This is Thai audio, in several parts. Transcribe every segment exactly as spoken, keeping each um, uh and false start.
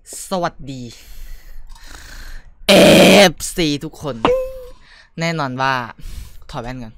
สวัสดีเอฟซีทุกคนแน่นอนว่าถอดแว่นกัน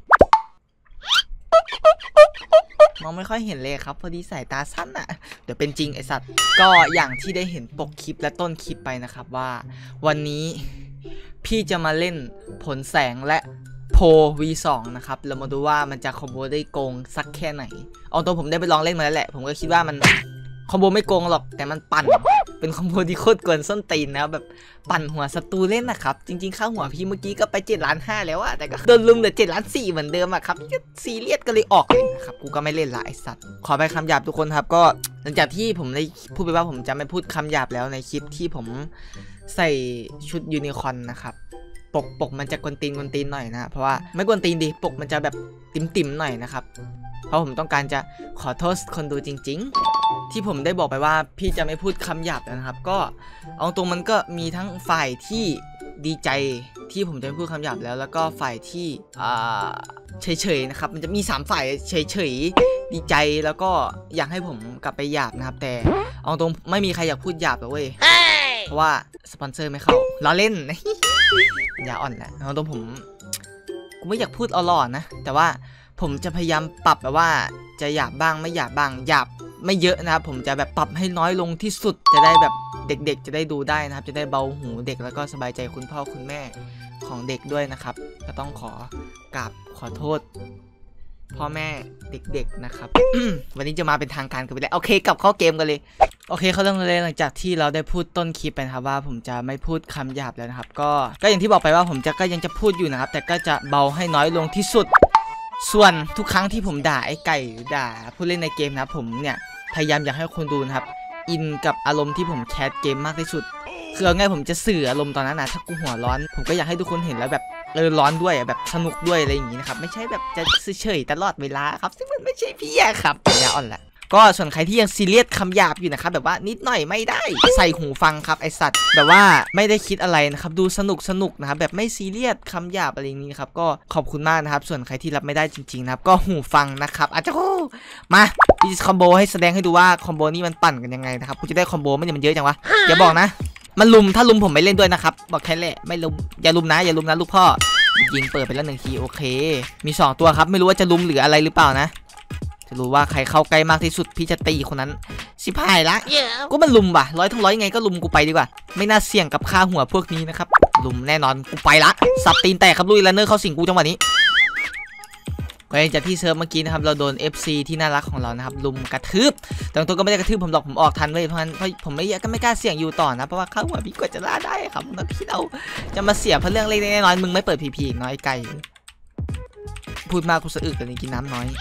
มองไม่ค่อยเห็นเลยครับพอดีสายตาสั้นอ่ะเดี๋ยวเป็นจริงไอสัตว์ก็อย่างที่ได้เห็นปกคลิปและต้นคลิปไปนะครับว่าวันนี้พี่จะมาเล่นผลแสงและโพ วี สอง นะครับเรามาดูว่ามันจะคอมโบได้โกงสักแค่ไหนเอาตัวผมได้ไปลองเล่นมาแล้วแหละผมก็คิดว่ามันคอมโบไม่โกงหรอกแต่มันปั่นเป็นคอมโบที่โคตรกวนส้นตีนนะแบบปั่นหัวศัตรูเล่นนะครับจริงๆค่าหัวพี่เมื่อกี้ก็ไปเจ็ดล้านห้าแล้วอะแต่ก็โดนลุมเหลือเจ็ดล้านสี่เหมือนเดิมอะครับก็ซีเรียสก็เลยออกเลยนะครับกูก็ไม่เล่นละไอสัตว์ขอไปคำหยาบทุกคนครับก็หลังจากที่ผมได้พูดไปว่าผมจะไม่พูดคำหยาบแล้วในคลิปที่ผมใส่ชุดยูนิคอร์นนะครับปกปกมันจะกวนตีนกวนตีนหน่อยนะเพราะว่าไม่กวนตีนดิปกมันจะแบบติ่มๆหน่อยนะครับเพราะผมต้องการจะขอโทษคนดูจริงๆที่ผมได้บอกไปว่าพี่จะไม่พูดคำหยาบนะครับก็เอาตรงมันก็มีทั้งฝ่ายที่ดีใจที่ผมจะไม่พูดคำหยาบแล้วแล้วก็ฝ่ายที่อ่าเฉยๆนะครับมันจะมีสามฝ่ายเฉยๆดีใจแล้วก็อยากให้ผมกลับไปหยาบนะครับแต่เอาตรงไม่มีใครอยากพูดหยาบหรอกเว้ยเพราะว่าสปอนเซอร์ไม่เข้าล้อเล่น อย่าอ่อนแหละเอาตรงผมกูไม่อยากพูดเอาหล่อนะแต่ว่าผมจะพยายามปรับแบบว่าจะหยาบบ้างไม่หยาบบ้างหยาบไม่เยอะนะครับผมจะแบบปรับให้น้อยลงที่สุดจะได้แบบเด็กๆจะได้ดูได้นะครับจะได้เบาหูเด็กแล้วก็สบายใจคุณพ่อคุณแม่ของเด็กด้วยนะครับก็ต้องขอกราบขอโทษพ่อแม่เด็กๆนะครับ วันนี้จะมาเป็นทางการกันไปแล้วโอเคกลับเข้าเกมกันเลยโอเคเขาเริ่มเลยหลังจากที่เราได้พูดต้นคลิปไปนะครับว่าผมจะไม่พูดคำหยาบแล้วนะครับก็ก็อย่างที่บอกไปว่าผมจะก็ยังจะพูดอยู่นะครับแต่ก็จะเบาให้น้อยลงที่สุดส่วนทุกครั้งที่ผมด่าไอ้ไก่หรือด่าผู้เล่นในเกมนะผมเนี่ยพยายามอยากให้คนดูนะครับอินกับอารมณ์ที่ผมแคสเกมมากที่สุดคือเอาง่ายผมจะสื่ออารมณ์ตอนนั้นนะถ้ากูหัวร้อนผมก็อยากให้ทุกคนเห็นแล้วแบบเออร้อนด้วยแบบสนุกด้วยอะไรอย่างงี้นะครับไม่ใช่แบบจะเฉยๆตลอดเวลาครับซึ่งมันไม่ใช่พี่ครับอย่าอ่อนละก็ส่วนใครที่ยังซีเรียสคำหยาบอยู่นะครับแบบว่านิดหน่อยไม่ได้ใส่หูฟังครับไอสัตว์แบบว่าไม่ได้คิดอะไรนะครับดูสนุกสนุกนะครับแบบไม่ซีเรียสคำหยาบอะไรอย่างนี้ครับก็ขอบคุณมากนะครับส่วนใครที่รับไม่ได้จริงๆนะครับก็หูฟังนะครับอาจจะมาพี่คอมโบให้แสดงให้ดูว่าคอมโบนี้มันปั่นกันยังไงนะครับกูจะได้คอมโบไม่ได้มันเยอะจังวะอย่าบอกนะมันลุมถ้าลุมผมไม่เล่นด้วยนะครับบอกแค่แหละไม่ลุมอย่าลุมนะอย่าลุมนะลูกพ่อยิงเปิดไปแล้วหนึ่งทีโอเคมีสองตัวครับไม่รู้ว่าจะลุมหรืออะไรหรือเปล่านะจะรู้ว่าใครเข้าใกล้มากที่สุดพี่จะตีคนนั้นสิบหายละ yeah. ก็มันลุมป่ะร้อยทั้งร้อยไงก็ลุมกูไปดีกว่าไม่น่าเสี่ยงกับค่าหัวพวกนี้นะครับลุมแน่นอนกูไปละสับตีนแตกครับลุยแลนเนอร์เข้าสิงกูจังหวะนี้ก็จากที่เซิร์ฟเมื่อกี้นะครับเราโดน เอฟ ซี ที่น่ารักของเรานะครับลุมกระทืบแต่ตัวก็ไม่ได้กระทืบผมหรอกผมออกทันเลยเพราะฉะนั้นผมไม่ก็ไม่กล้าเสี่ยงอยู่ต่อนะเพราะว่าค่าหัวพี่กว่าจะล่าได้ครับแล้วพี่เราจะมาเสียเพราะเรื่องเล็กๆน้อยๆมึงไม่เปิดพีพีอีกน้อยไก่พูดมากกูสะอึกแต่กินน้ำน้อย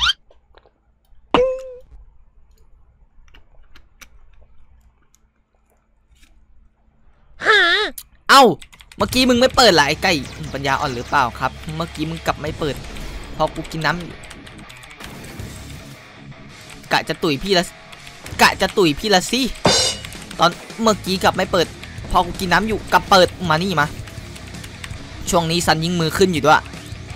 เอ้าเมื่อกี้มึงไม่เปิดหรอไอ้ไก่ปัญญาอ่อนหรือเปล่าครับเมื่อกี้มึงกลับไม่เปิดพอกูกินน้ำกะจะตุ๋ยพี่ละกะจะตุ๋ยพี่ละสิตอนเมื่อกี้กลับไม่เปิดพอกูกินน้ำอยู่กลับเปิดมานี่มาช่วงนี้ซันยิงมือขึ้นอยู่ด้วย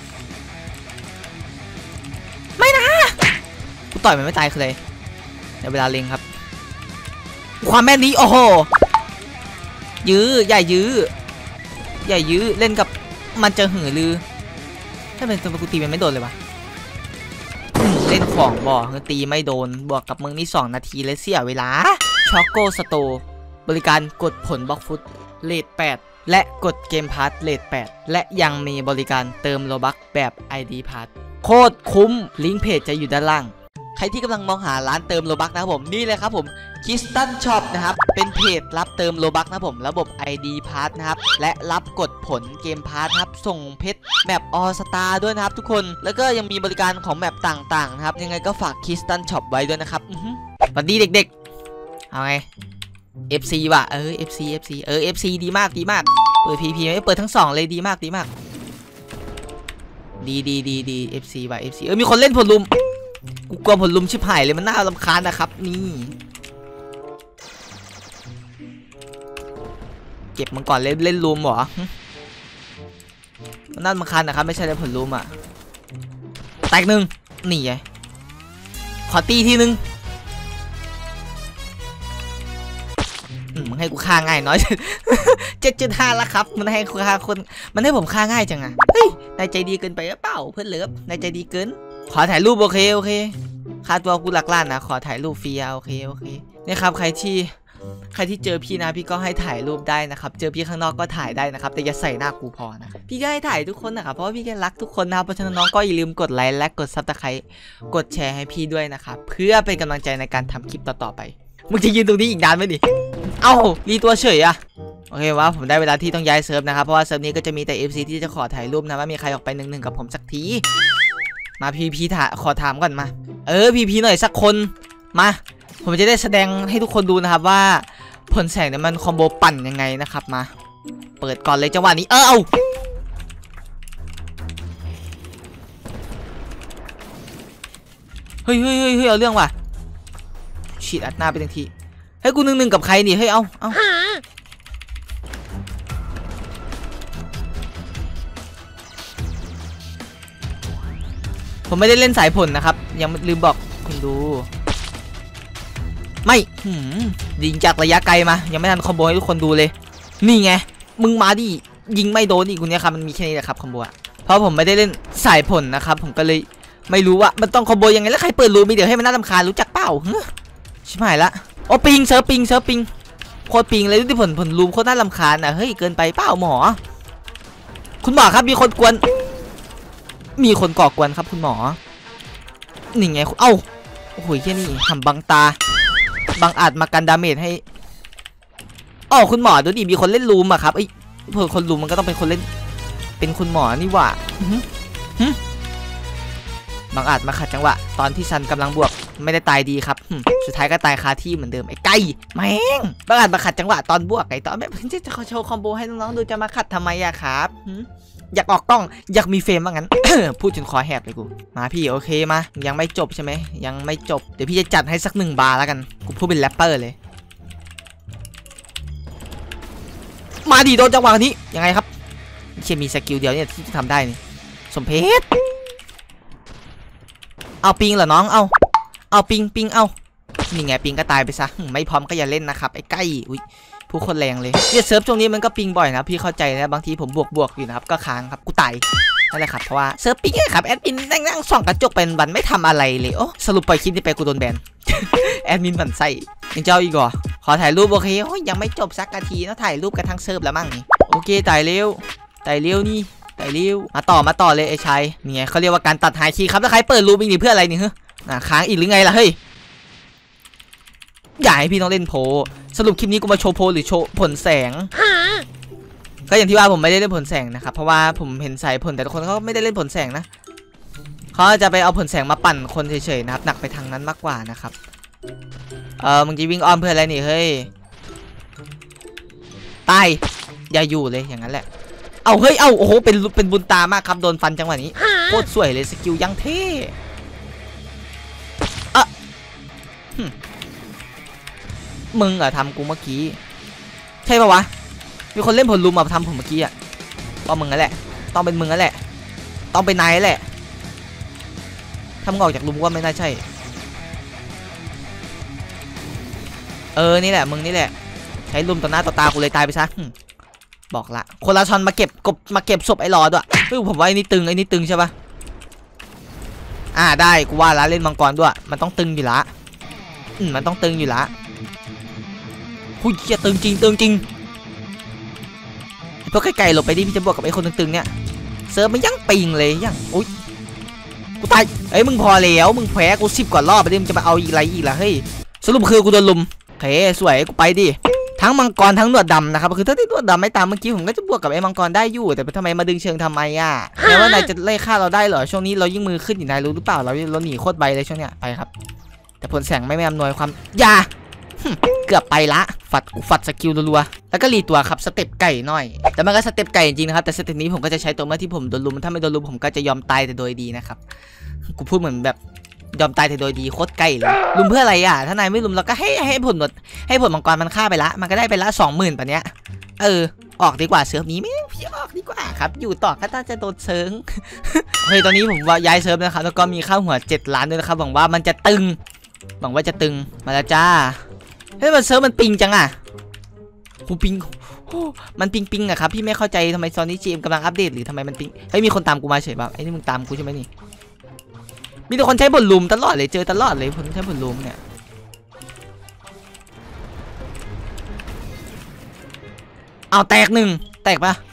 ไม่นะกูต่อยมันไม่ตายคือเลยในเวลาเล็งครับความแม่นนี้โอ้โหยื้อใหญ่ยื้อใหญ่ยื้อเล่นกับมันจะหือลือถ้าเป็นตัวกูตีมันไม่โดนเลยวะเล่นของบ่อตีไม่โดนบวกกับมึงนี่สองนาทีเลยเสียเวลาช็อกโกสโตบริการกดผลบล็อกฟุตเลทแปดและกดเกมพาร์ทเลทแปดและยังมีบริการเติมโลบัคแบบ ไอ ดี พาร์ทโคตรคุ้มลิงก์เพจจะอยู่ด้านล่างใครที่กำลังมองหาร้านเติมโลบัคนะครับผมนี่เลยครับผมคิสตันช็อปนะครับเป็นเพจรับเติมโลบัคนะผมระบบ ไอ ดี พาร์ทนะครับและรับกดผลเกมพาร์ทครับส่งเพชรแมปออสตาร์ด้วยนะครับทุกคนแล้วก็ยังมีบริการของแมปต่างๆนะครับยังไงก็ฝากคิสตันช็อปไว้ด้วยนะครับสวัสดีเด็กๆเอาไง เอฟ ซี ว่ะเออ เอฟ ซี เอฟ ซี เออ เอฟ ซี ดีมากดีมากเปิด พี พี ไม่เปิดทั้งสองเลยดีมากดีมากดีดีดีดี เอฟ ซี ว่ะ เอฟ ซี เออมีคนเล่นผลลุมกูกลัวผลลุมชิบหายเลยมันน่ารำคาญนะครับนี่เก็บมันก่อนเล่นเล่นลุมเหรอมันน่ารำคาญนะครับไม่ใช่เล่นผลลุมอ่ะแตกหนึ่งหนีไงขอตีทีนึงมึงให้กูฆ่าง่ายน้อย เจ็ดจุดห้าแล้วครับมันให้กูฆ่าคนมันให้ผมฆ่าง่ายจังอะเฮ้ยนายใจดีเกินไปหรือเปล่าเพื่อนเลิฟนายใจดีเกินขอถ่ายรูปโอเคโอเคค่าตัวกูหลักล้านนะขอถ่ายรูปฟรีโอเคโอเคนี่ครับใครที่ใครที่เจอพี่นะพี่ก็ให้ถ่ายรูปได้นะครับเจอพี่ข้างนอกก็ถ่ายได้นะครับแต่อย่าใส่หน้ากูพอนะพี่ก็ให้ถ่ายทุกคนนะครับเพราะว่าพี่ก็รักทุกคนนะครับเพราะฉะนั้นน้องก็อย่าลืมกดไลค์และกดซับสไครต์กดแชร์ให้พี่ด้วยนะครับเพื่อเป็นกำลังใจในการทำคลิปต่อๆไปมึงจะยืนตรงนี้อีกนานไหมดิเอ้ารีตัวเฉยอะโอเคว่าผมได้เวลาที่ต้องย้ายเซิร์ฟนะครับเพราะว่าเซิร์ฟนี้ก็จะมีแต่ เอฟ ซี ที่จะขอถ่ายรูปนะว่ามีใครออกไปหนึ่งหนึ่งกับผมสักทีมาพีพีถาขอถามก่อนมาเออพีพีหน่อยสักคนมาผมจะได้แสดงให้ทุกคนดูนะครับว่าผลแสงเนี่ยมันคอมโบปั่นยังไงนะครับมาเปิดก่อนเลยจังหวะนี้เออเอาเฮ้ยเฮ้ยเฮ้ยเฮ้ยเอาเรื่องว่ะฉีดอัดหน้าไปทันทีเฮ้ยกูหนึ่งหนึ่งกับใครนี่เฮ้ยเอาเอาผมไม่ได้เล่นสายผลนะครับยังลืมบอกคุณดูไม่หืมยิงจากระยะไกลมายังไม่ทันคอมโบให้ทุกคนดูเลยนี่ไงมึงมาดิยิงไม่โดนอีกคุณเนี่ยครับมันมีแค่นี้แหละครับคอมโบอะเพราะผมไม่ได้เล่นสายผลนะครับผมก็เลยไม่รู้ว่ามันต้องคอมโบยังไงแล้วใครเปิดรูมีเดี๋ยวให้มันน่ารำคาญรู้จักเปล่าชิบหายละโอ้ปิงเซิร์ฟปิงเซิร์ฟปิงโคตรปิงเลยที่ผลผลรูมโคตรน่ารำคาญอ่ะเฮ้ยเกินไปเปล่าหมอคุณหมอครับมีคนกวนมีคนก่อกวนครับคุณหมอนี่ไงเอ้าโอ้โหแค่นี้ทำบังตาบังอาจมากันดาเมจให้อ๋อคุณหมอดูดิมีคนเล่นรูมอะครับไอ้เพื่อคนรูมมันก็ต้องเป็นคนเล่นเป็นคุณหมอนี่หว่าบังอาจมาขัดจังหวะตอนที่ซันกำลังบวกไม่ได้ตายดีครับสุดท้ายก็ตายคาที่เหมือนเดิมไอ้ไก่แม่งบังอาจมาขัดจังหวะตอนบวกไอ้ตอนแบบจะจะโชว์คอมโบให้น้องๆดูจะมาขัดทำไมอะครับอยากออกกล้องอยากมีเฟรมว่างั้น พูดจนคอแหบเลยกูมาพี่โอเคมายังไม่จบใช่ไหมยังไม่จบเดี๋ยวพี่จะจัดให้สักหนึ่งบาร์แล้วกันกูพูดเป็นแรปเปอร์เลยมาดีโดนจังหวะนี้ยังไงครับเชี่ยมีสกิลเดียวเนี่ยที่จะทำได้นี่สมเพชเอาปิงเหรอน้องเอาเอาปิงปิงเอานี่ไงปิงก็ตายไปซะไม่พร้อมก็อย่าเล่นนะครับไอ้ใกล้อุ้ยผู้คนแรงเลยเนี่ยเซิร์ฟช่วงนี้มันก็ปิงบ่อยนะพี่เข้าใจนะบางทีผมบวกบวกอยู่นะครับก็ค้างครับกูตายนั่นแหละครับเพราะว่าเซิร์ฟปิงครับแอดมินนั่งนั่งส่องกระจกเป็นวันไม่ทำอะไรเลยโอ้สรุปปล่อยคลิปนี้ไปกูโดนแบน แอดมินบันไส้ยังเจ้าอีกเหรอขอถ่ายรูปโอเคโอ้ยยังไม่จบสักนาทีนะถ่ายรูปกันทั้งเซิร์ฟแล้วมั่งนี่โอเคถ่ายเร็วถ่ายเร็วนี่ถ่ายเร็วมาต่อมาต่อเลยไอ้ชายเนี่ยเขาเรียกว่าการตัดหายคีย์ครับแล้วใครเปิดรูปอีกนี่เพื่ออะไรนี่เฮ้ยค้างอีกหรือไงล่ะเฮ้ยอยากให้พี่ต้องเล่นโพสรุปคลิปนี้กูมาโชว์โพหรือโชว์ผลแสงก็อย่างที่ว่าผมไม่ได้เล่นผลแสงนะครับเพราะว่าผมเห็นสายผลแต่คนเขาไม่ได้เล่นผลแสงนะเขาจะไปเอาผลแสงมาปั่นคนเฉยๆนะครับหนักไปทางนั้นมากกว่านะครับเออมึงจะวิ่งอ้อมเพื่ออะไรนี่เฮ้ยตายอย่าอยู่เลยอย่างนั้นแหละเอาเฮ้ยเอาโอ้โหเป็นเป็นบุญตามากครับโดนฟันจังหวะนี้โคตรสวยเลยสกิลยังเท่อะมึงเหรอทำกูเมื่อกี้ใช่ปะวะมีคนเล่นผลลุมมาทำผมเมื่อกี้อ่ะต้องมึงนั่นแหละต้องเป็นมึงนั่นแหละต้องเป็นนายแหละทำงอกจากลุมว่าไม่น่าใช่เออนี่แหละมึงนี่แหละใช้ลุมต่อหน้าต่อตากูเลยตายไปซะบอกละคนละชอนมาเก็บกบมาเก็บศพไอ้หลอด้วยเฮ้ยผมว่าไอ้นี่ตึงไอ้นี่ตึงใช่ปะอ่าได้กูว่าละเล่นมังกรด้วยมันต้องตึงอยู่ละอืมมันต้องตึงอยู่ละคุยจะตึงจริงตึงจริงพวกไก่ๆหลบไปดิพี่จะบวกกับไอ้คนตึงๆเนี่ยเซิร์ฟมันยังปิงเลยยังอุ้ยกูตายเอ้ยมึงพอแล้วมึงแพ้กูสิบกว่ารอบไปดิมึงจะมาเอาอีกไรอีกล่ะเฮ้ยสรุปคือกูโดนลุมโอเคสวยกูไปดิทั้งมังกรทั้งหนวดดำนะครับคือถ้าที่หนวดดำไม่ตามเมื่อกี้ผมก็จะบวกกับไอ้มังกรได้อยู่แต่ทำไมมาดึงเชิงทำไมอ่ะแม้ว่านายจะไล่ฆ่าเราได้เหรอช่วงนี้เรายิ่งมือขึ้นอยู่นายรู้หรือเปล่าเราเราหนีโคตรใบเลยช่วงเนี้ยไปครับแต่ผลแสงไม่ไม่อำนวยความยาเกือบไปละฝัดฝัดสกิลรัวๆแล้วก็รีตัวครับสเต็ปไก่หน่อยแต่มันก็สเต็ปไก่จริงนะครับแต่สเต็ปนี้ผมก็จะใช้ตัวเมื่อที่ผมโดนลุมถ้าไม่โดนลุมผมก็จะยอมตายแต่โดยดีนะครับกูพูดเหมือนแบบยอมตายแต่โดยดีโคตรใกล้เลยลุมเพื่ออะไรอ่ะถ้านายไม่ลุมเราก็ให้ให้ผลหมดให้ผลมังกรมันฆ่าไปละมันก็ได้ไปละสองหมื่นป่ะเนี้ยเออออกดีกว่าเซิร์ฟนี้ไม่พี่ออกดีกว่าครับอยู่ต่อก็น่าจะโดนเซิร์ฟเฮ้ยตอนนี้ผมว่าย้ายเซิร์ฟนะครับแล้วก็มีค่าหัวเจ็ดล้านด้วยนะครับหวังว่ามันจะตึงหวังว่าจะตึงมาแล้วจ้าเฮ้ยมันเซิร์ฟมันปิงจังอ่ะหูปิงมันปิงปิงอะครับพี่ไม่เข้าใจทำไมซอนนี่จีเอ็มกำลังอัปเดตหรือทำไมมันปิงเฮ้ยมีคนตามกูมาเฉยป่ะไอ้นี่มึงตามกูใช่ไหมนี่มีแต่คนใช้บทลูมตลอดเลยเจอตลอดเลยคนใช้บทลูมเนี่ยเอาแตกหนึ่งแตกปะ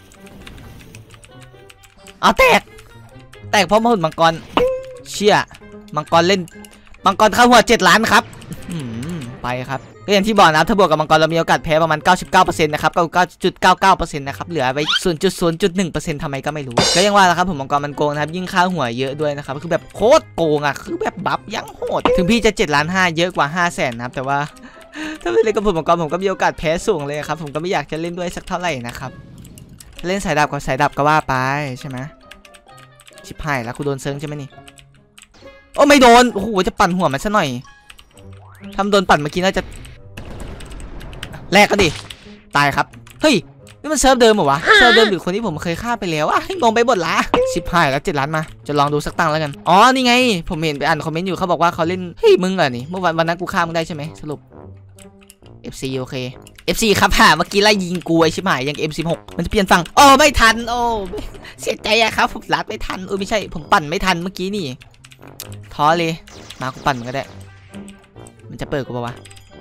เอาแตกแตกเพราะมหุดมังกรเชี่ยมังกรเล่นมังกรเข้าหัวเจ็ดล้านครับไปครับก็อย่างที่บอกนะถ้าบวกกับมังกรเรามีโอกาสแพ้ประมาณ เก้าสิบเก้าเปอร์เซ็นต์ นะครับ เก้าสิบเก้าจุดเก้าเก้าเปอร์เซ็นต์ นะครับเหลือไว้ ศูนย์จุดศูนย์จุดหนึ่งเปอร์เซ็นต์ ทำไมก็ไม่รู้ก็ยังว่าแล้วครับผมมังกรมันโกงนะครับยิ่งค่าหัวเยอะด้วยนะครับคือแบบโคตรโกงอ่ะคือแบบบัฟยังโหดถึงพี่จะเจ็ดล้านห้าเยอะกว่า ห้าแสน นะครับแต่ว่าถ้าเป็นเล่นกับผมมังกรผมก็มีโอกาสแพ้สูงเลยครับผมก็ไม่อยากจะเล่นด้วยสักเท่าไหร่นะครับเล่นสายดาบกับสายดาบก็ว่าไปใช่ไหมชิบหายแล้วกูโดนเซิร์งใช่ไหมนี่โอ้ไม่โดนโอ้โหจะปั่นหัวมันซะหน่อยทำโดนปั่นเมื่อกี้น่าจะแรกก็ดิตายครับเฮ้ยนี่มันเซิร์ฟเดิมเหรอวะเซิร์ฟเดิมหรือคนที่ผมเคยฆ่าไปแล้วอะให้งงไปหมดละชิบหายแล้วเจ็ดล้านมาจะลองดูสักตั้งแล้วกันอ๋อนี่ไงผมเห็นไปอ่านคอมเมนต์อยู่เขาบอกว่าเขาเล่นเฮ้ยมึงเหรอนี่เมื่อวันวันนั้นกูฆ่ามึงได้ใช่ไหมสรุป เอฟ ซี โอเค เอฟ ซี ครับค่ะเมื่อกี้ไล่ยิงกูไอ้ชิบหายยัง เอ็ม สิบหก มันจะเปลี่ยนฝั่งโอ้ไม่ทันโอ้เสียใจอะครับผมลัดไม่ทันเออไม่ใช่ผมปั่นไม่ทันเมื่อกี้นี่ท้อเลยมากูปั่นก็ได้มันจะเปิดกูปะวะ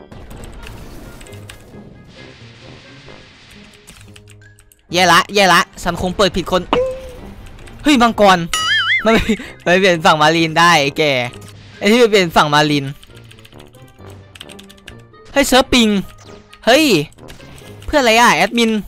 แย่ละแย่ละสันคงเปิดผิดคนเฮ้ยมังกรไม่ไม่เปลี่ยนฝั่งมารีนได้ไอ้แกไอ้ที่ไปเปลี่ยนฝั่งมารีนเฮ้ยเซิร์ฟปิงเฮ้ยเพื่ออะไรอ่ะแอดมิน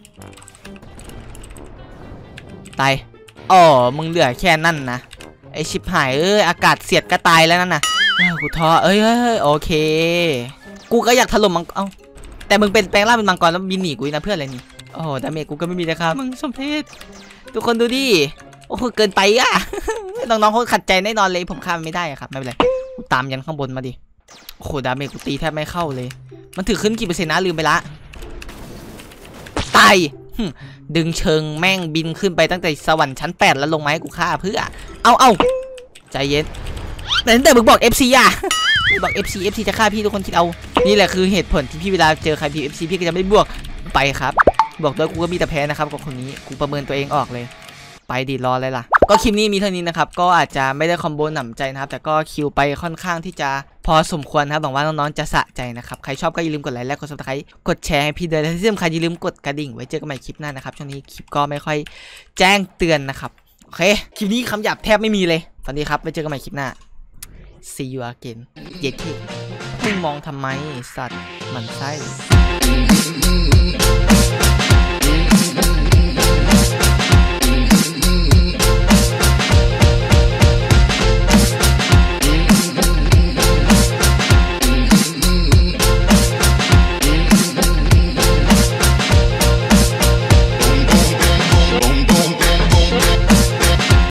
ตายอ๋อมึงเหลือแค่นั่นนะไอชิบหายเอ้ยอากาศเสียดก็ตายแล้วนั่นนะกูท้อเอ้ยโอเคกูก็อยากถล่มมังเอ้าแต่มึงเป็นแปลงร่างเป็นมังกรแล้วบินหนีกูนะเพื่ออะไรนี่โอ้ดาเมจกูก็ไม่มีนะครับมึงสมเพชทุกคนดูดิโอ้โหเกินไปอ่ะน้องๆเขาขัดใจแน่นอนเลยผมข้ามไม่ได้ครับไม่เป็นไรกูตามยันข้างบนมาดิโอ้โหดาเมจกูตีแทบไม่เข้าเลยมันถือขึ้นกี่เปอร์เซ็นต์นะลืมไปละตายดึงเชิงแม่งบินขึ้นไปตั้งแต่สวรรค์ชั้นแปดแล้วลงมาให้กูฆ่าเพื่อเอาเอาใจเย็นแต่ตั้งแต่มึงบอก เอฟ ซี อ่ะบอก เอฟ ซี เอฟ ซี จะฆ่าพี่ทุกคนคิดเอานี่แหละคือเหตุผลที่พี่เวลาเจอใครพี่ เอฟ ซี พี่ก็จะไม่บวกไปครับบอกด้วยกูก็มีแต่แพ้นะครับกับคนนี้กูประเมินตัวเองออกเลยไปดีรอเลยล่ะก็คลิปนี้มีเท่านี้นะครับก็อาจจะไม่ได้คอมโบหนำใจนะครับแต่ก็คิวไปค่อนข้างที่จะพอสมควรนะครับหวังว่าน้องๆจะสะใจนะครับใครชอบก็อย่าลืมกดไลค์และกดซับสไครต์กดแชร์ให้พี่ด้วยและที่สำคัญอย่าลืมกดกระดิ่งไว้เจอกันใหม่คลิปหน้านะครับช่วงนี้คลิปก็ไม่ค่อยแจ้งเตือนนะครับโอเคคลิปนี้คำหยาบแทบไม่มีเลยตอนนี้ครับไว้เจอกันใหม่คลิปหน้า see you again เย็ดที่มึงมองทำไมสัตว์มันไส้